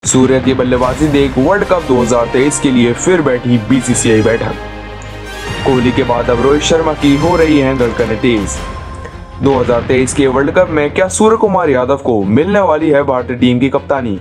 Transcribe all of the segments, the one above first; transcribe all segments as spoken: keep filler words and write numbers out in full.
सूर्य की बल्लेबाजी देख वर्ल्ड कप दो हज़ार तेईस के लिए फिर बैठी बीसीसीआई बैठक। कोहली के बाद अब रोहित शर्मा की हो रही हैं धड़कनें तेज। दो हज़ार तेईस के वर्ल्ड कप में क्या सूर्य कुमार यादव को मिलने वाली है भारतीय टीम की कप्तानी?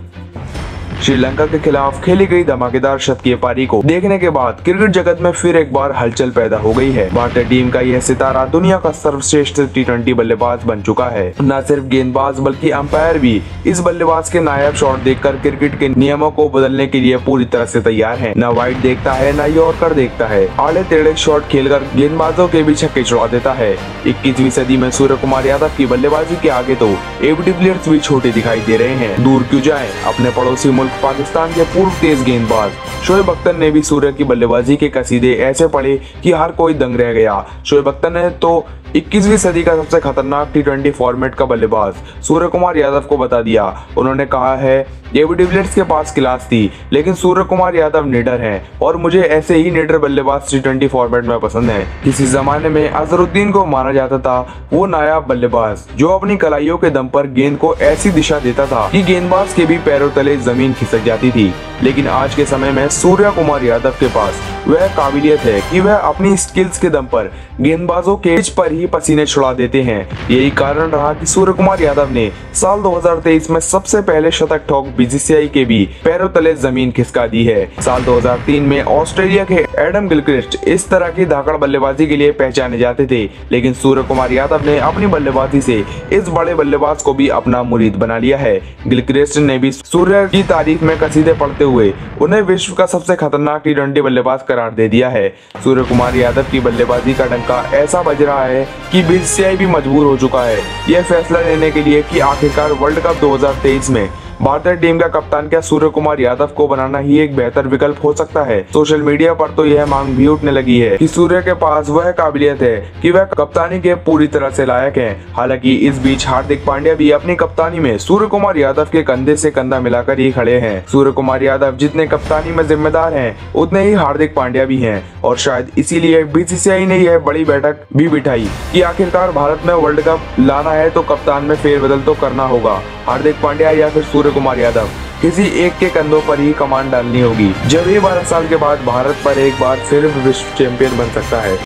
श्रीलंका के खिलाफ खेली गई धमाकेदार शतकीय पारी को देखने के बाद क्रिकेट जगत में फिर एक बार हलचल पैदा हो गई है। भारतीय टीम का यह सितारा दुनिया का सर्वश्रेष्ठ टी ट्वेंटी बल्लेबाज बन चुका है। न सिर्फ गेंदबाज बल्कि अंपायर भी इस बल्लेबाज के नायाब शॉट देखकर क्रिकेट के नियमों को बदलने के लिए पूरी तरह से तैयार है। न वाइड देखता है न यॉर्कर देखता है, आड़े टेढ़े शॉट खेलकर गेंदबाजों के भी छक्के छुड़ा देता है। इक्कीसवीं सदी में सूर्य कुमार यादव की बल्लेबाजी के आगे तो एबी डिविलियर्स भी छोटे दिखाई दे रहे हैं। दूर क्यों जाएं, अपने पड़ोसी मुल्क पाकिस्तान के पूर्व तेज गेंदबाज शोएब अख्तर ने भी सूर्य की बल्लेबाजी के कसीदे ऐसे पढ़े कि हर कोई दंग रह गया। शोएब अख्तर ने तो इक्कीसवीं सदी का सबसे खतरनाक टी ट्वेंटी फॉर्मेट का बल्लेबाज सूर्य कुमार यादव को बता दिया। उन्होंने कहा है, एबी डिविलियर्स के पास क्लास थी लेकिन सूर्य कुमार यादव निडर हैं और मुझे ऐसे ही निडर बल्लेबाज टी ट्वेंटी फॉर्मेट में पसंद है। किसी जमाने में अजहरुद्दीन को माना जाता था वो नायाब बल्लेबाज जो अपनी कलाइयों के दम पर गेंद को ऐसी दिशा देता था कि गेंदबाज के भी पैरों तले जमीन खिसक जाती थी। लेकिन आज के समय में सूर्य कुमार यादव के पास वह काबिलियत है कि वह अपनी स्किल्स के दम पर गेंदबाजों के पिच पर ही पसीने छुड़ा देते हैं। यही कारण रहा कि सूर्य कुमार यादव ने साल दो हज़ार तेईस में सबसे पहले शतक ठोक बीसीसीआई के भी पैरों तले जमीन खिसका दी है। साल दो हज़ार तीन में ऑस्ट्रेलिया के एडम गिलक्रिस्ट इस तरह की धाकड़ बल्लेबाजी के लिए पहचाने जाते थे, लेकिन सूर्य कुमार यादव ने अपनी बल्लेबाजी से इस बड़े बल्लेबाज को भी अपना मुरीद बना लिया है। गिलक्रिस्ट ने भी सूर्य की तारीफ में कसीदे पढ़ते हुए उन्हें विश्व का सबसे खतरनाक टी ट्वेंटी बल्लेबाज करार दे दिया है। सूर्य कुमार यादव की बल्लेबाजी का डंका ऐसा बज रहा है कि बीसीसीआई भी मजबूर हो चुका है यह फैसला लेने के लिए कि आखिरकार वर्ल्ड कप दो हज़ार तेईस में भारतीय टीम का कप्तान क्या सूर्य कुमार यादव को बनाना ही एक बेहतर विकल्प हो सकता है। सोशल मीडिया पर तो यह मांग भी उठने लगी है कि सूर्य के पास वह काबिलियत है कि वह कप्तानी के पूरी तरह से लायक है। हालांकि इस बीच हार्दिक पांड्या भी अपनी कप्तानी में सूर्य कुमार यादव के कंधे से कंधा मिलाकर ही खड़े हैं। सूर्य कुमार यादव जितने कप्तानी में जिम्मेदार हैं उतने ही हार्दिक पांड्या भी हैं और शायद इसीलिए बीसीसीआई ने यह बड़ी बैठक भी बिठाई कि आखिरकार भारत में वर्ल्ड कप लाना है तो कप्तान में फेरबदल तो करना होगा। हार्दिक पांड्या या फिर सूर्य कुमार यादव किसी एक के कंधों पर ही कमान डालनी होगी। जब ही बारह साल के बाद भारत पर एक बार फिर विश्व चैंपियन बन सकता है।